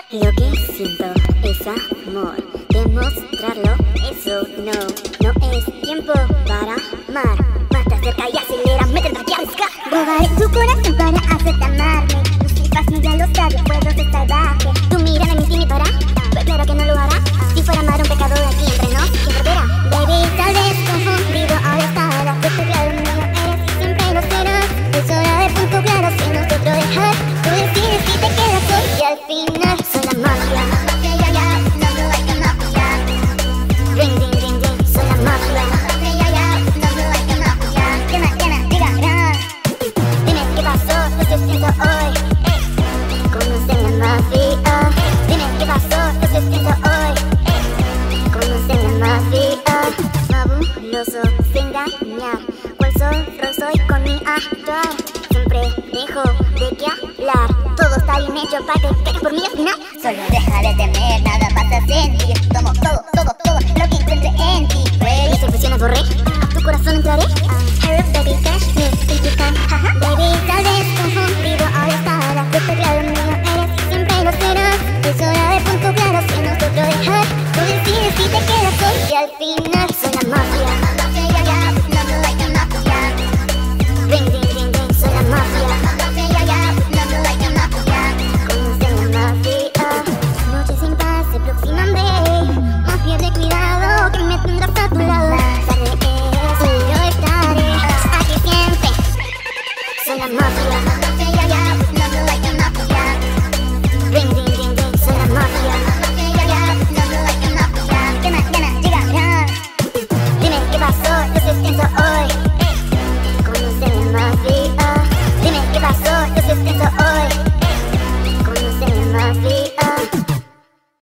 Lo que siento es amor, demostrarlo, eso no es tiempo para amar. Más te acerca y acelera, me tendrás que arriesgar. Robaré tu corazón para hacerte amarme. Mis flipas no ya lo sabes, puedo ser salvaje. Tu mirada me intima para, pues claro que no lo hará. Si fuera amar un pecado aquí entre nos, ¿quién perderá? Baby, tal vez confundido ahora estarás. Pues claro, mío eres y siempre lo serás. Es hora de punto claro, si nosotros dejar. Tú decides si te quedas hoy y al final soy la mafia. Ring, ding, ding, ding, soy la mafia. Dime qué pasó, lo que siento hoy. Conoce la mafia. Dime qué pasó, lo que siento hoy. Conoce la mafia. Fabuloso, sin dañar. ¿Cuál zorro soy con mi actuar? Siempre dejo de qué hablar. Todo está bien hecho para que pegues por mí al final. Solo deja de temer, nada vas a sentir. Tomo todo lo que encuentre en ti. Mis impresiones borré, a tu corazón entraré. Hurry up, baby, catch me, think you can, haha. Baby, tal vez confundido ahora estarás. Pues claro, mío eres y siempre lo serás. Es hora de punto claro, si nosotros dejar. Tú decides si te quedas hoy y al final soy la mafia. Ring, ding, ding, ding, soy la mafia. Conoce la mafia. Noches sin paz se aproximan, babe. Más pierde cuidado que me tendrás a tu lado. Tarde es, yo estaré aquí siempre. Soy la mafia.